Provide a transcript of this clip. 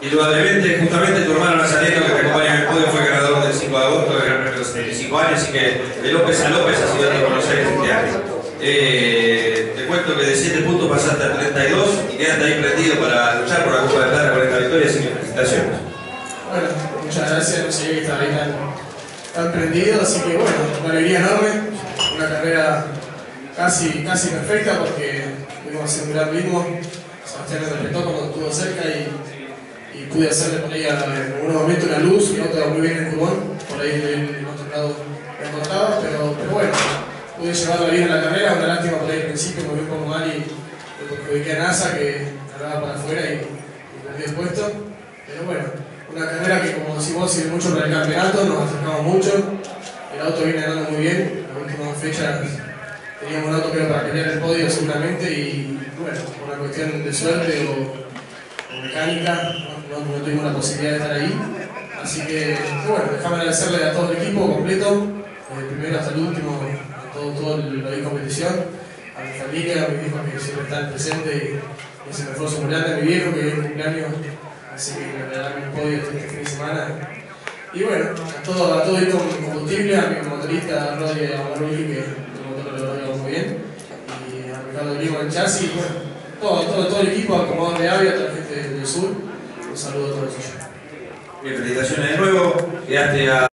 Indudablemente, justamente tu hermano Nazareno, que te acompaña en el podio, fue ganador del 5 de agosto del Gran Premio de los 75 años, así que de López a López ha sido de Buenos Aires este año. Te cuento que de 7 puntos pasaste a 32 y quedaste ahí prendido para luchar por la Copa de Plata con esta victoria, así que felicitaciones. Bueno, muchas gracias, no sabía que estaba ahí tan prendido, así que bueno, una alegría enorme, una carrera casi perfecta porque pudimos hacer un gran ritmo. Sebastián me respetó cuando estuvo cerca y pude hacerle por ahí en algunos momentos una luz y otro muy bien en el pulmón, por ahí el otro lado me cortaba, pero bueno, pude llevarla bien en la carrera. Una lástima por ahí al principio, me vi un poco mal y me perjudiqué a NASA que cargaba para afuera y perdí el puesto, pero bueno, una carrera que, como decimos, sirve mucho para el campeonato, nos acercamos mucho, el auto viene andando muy bien, las últimas fechas teníamos un auto que era para pelear el podio seguramente y bueno, por una cuestión de suerte o mecánica, no tuvimos la posibilidad de estar ahí. Así que bueno, déjame agradecerle a todo el equipo completo, desde el primero hasta el último, a todo lo de competición, a mi familia, a mis hijos que siempre están presentes y ese esfuerzo muy grande, a mi viejo que viene en cumpleaños, así que me regalaron un podio este fin de semana. Y bueno, a todo ir con combustible, a mi motorista, a Rodri y a Manuel, que el motor lo logró muy bien, y a Ricardo Lima en chasis, y bueno, todo el equipo, a Comodoro de Avia, a toda la gente del sur, un saludo a todos ellos. Bien, felicitaciones de nuevo, quedaste a